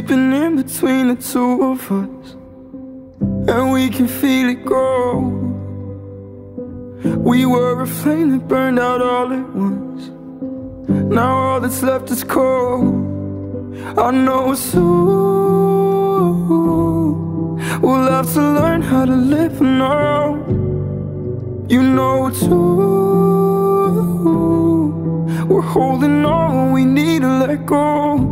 sleeping in between the two of us, and we can feel it grow. We were a flame that burned out all at once. Now all that's left is cold. I know soon we'll have to learn how to live on our own. You know too, we're holding on, we need to let go.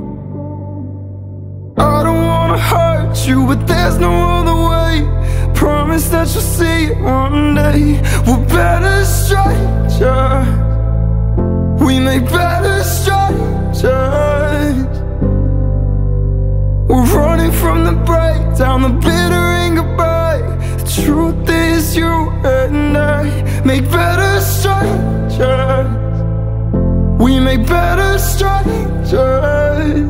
I don't wanna hurt you, but there's no other way. Promise that you'll see it one day. We're better strangers, we make better strangers. We're running from the breakdown, the bitter and goodbye. The truth is you and I make better strangers. We make better strangers.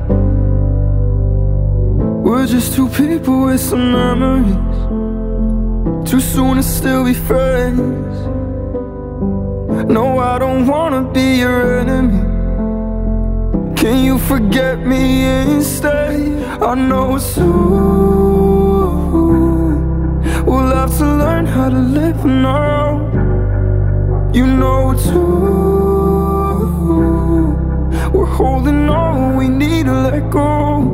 We're just two people with some memories, too soon to still be friends. No, I don't wanna be your enemy. Can you forget me instead? I know soon we'll have to learn how to live on our own. You know too, we're holding on, we need to let go.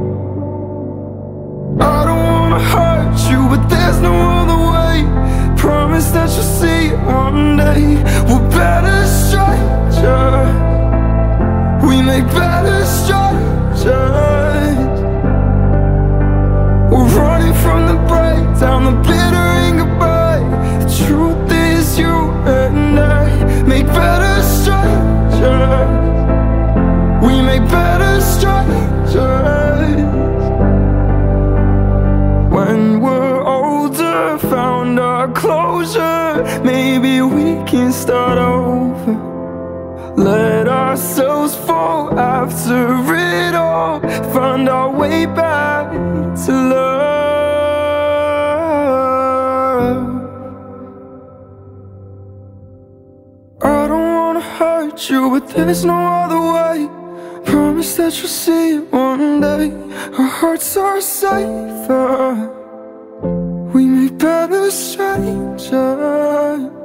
I don't wanna hurt you, but there's no other way. Promise that you'll see it one day. We're better strangers, we make better strangers. We're running from the breakdown, the bitter and goodbye. The truth is you and I make better strangers. We make better strangers. When we're older, found our closure, maybe we can start over. Let ourselves fall after it all, find our way back to love. I don't wanna hurt you, but there's no other way. Promise that you'll see it one day. Our hearts are safer, we make better strangers.